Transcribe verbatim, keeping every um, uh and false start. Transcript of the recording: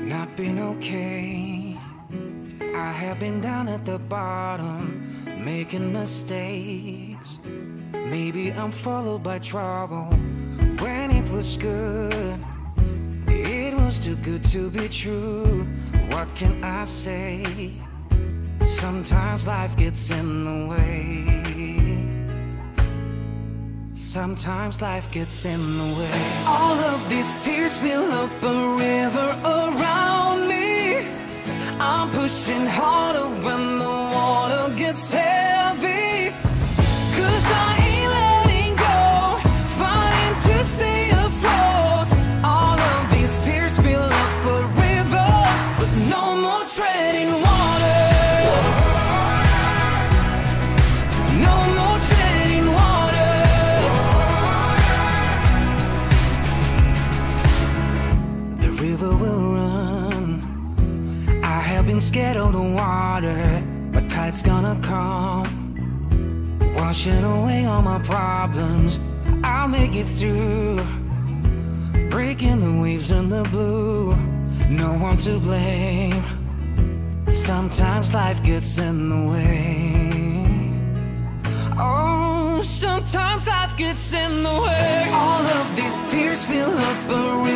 not been okay. I have been down at the bottom, making mistakes. Maybe I'm followed by trouble when it was good. It was too good to be true. What can I say? Sometimes life gets in the way. Sometimes life gets in the way. All of these tears fill up a river around me. I'm pushing harder when the water gets heavy. Cause I ain't letting go, fighting to stay afloat. All of these tears fill up a river, but no more treading water. No more treading water. The river will run. I have been scared of the water, but tide's gonna come, washing away all my problems. I'll make it through, breaking the waves in the blue. No one to blame. Sometimes life gets in the way. Oh, sometimes life gets in the way. All of these tears fill up a river